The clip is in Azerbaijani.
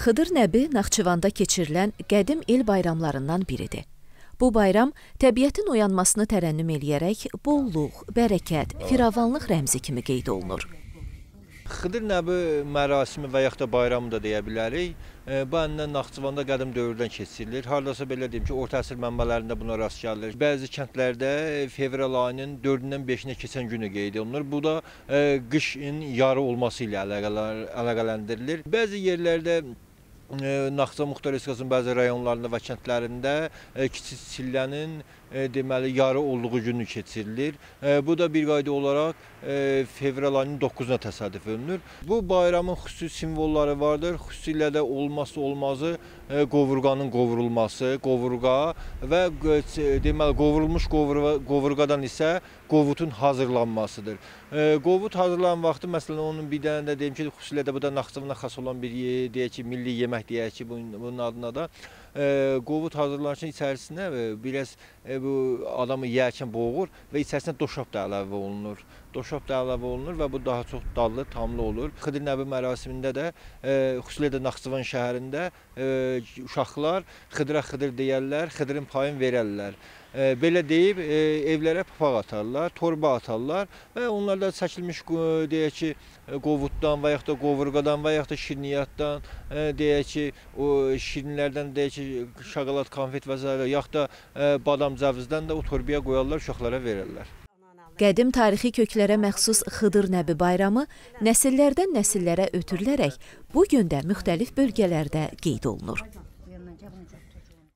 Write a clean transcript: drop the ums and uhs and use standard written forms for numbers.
Xıdır Nəbi Naxçıvanda keçirilən qədim il bayramlarından biridir. Bu bayram təbiətin oyanmasını tərənnüm eləyərək bolluq, bərəkət, firavanlıq rəmzi kimi qeyd olunur. Xıdır Nəbi mərasimi və yaxud da bayramı da deyə bilərik. Bu əndən Naxçıvanda qədim dövrdən keçirilir. Hardasa belə deyim ki, orta əsr mənbələrində buna rast gəlilir. Bəzi kəndlərdə fevral ayının 4-dən 5-nə keçən günü qeyd olunur. Bu da qışın yarı olması ilə əlaqələndirilir. Bəzi yerlərdə Naxçıvan Muxtar Respublikasının bəzi rayonlarında və kəndlərində Kiçik Çillənin deməli yarı olduğu günü keçirilir. Bu da bir qayda olaraq fevral ayının 9-una təsadüf olunur. Bu bayramın xüsusi simvolları vardır. Xüsusilə də olmazsa olmazı qovurğanın qovurulması, qovurğa və deməli qovurulmuş qovurğadan isə qovutun hazırlanmasıdır. Qovut hazırlanan vaxtı məsələn onun bir dənə də deyim ki, xüsusilə də bu da Naxçıvana xas olan bir deyək ki, milli yemək deyək ki, bunun adına da qovut hazırlanışın içərisinə biraz bu adamı yeyərkən boğur və içərisinə doşab da əlavə olunur. Doşab da əlavə olunur və bu daha çox dadlı, tamlı olur. Xıdır Nəbi mərasimində də xüsusilə də Naxçıvan şəhərində uşaqlar Xıdıra xıdır deyərlər, Xıdırın payını verərlər. Belə deyib evlərə papaq atarlar, torba atarlar və onlarda çəkilmiş deyək ki, qovutdan və yaxud da qovurğadan və yaxud da şirniyyatdan deyək ki, o şirinlərdən deyək ki, şokolad, konfet və s. yaxud da badam, cəvizdən də o torbaya qoyarlar, uşaqlara verərlər. Qədim tarixi köklərə məxsus Xıdır Nəbi bayramı nəsillərdən nəsillərə ötürülərək bu gün də müxtəlif bölgələrdə qeyd olunur.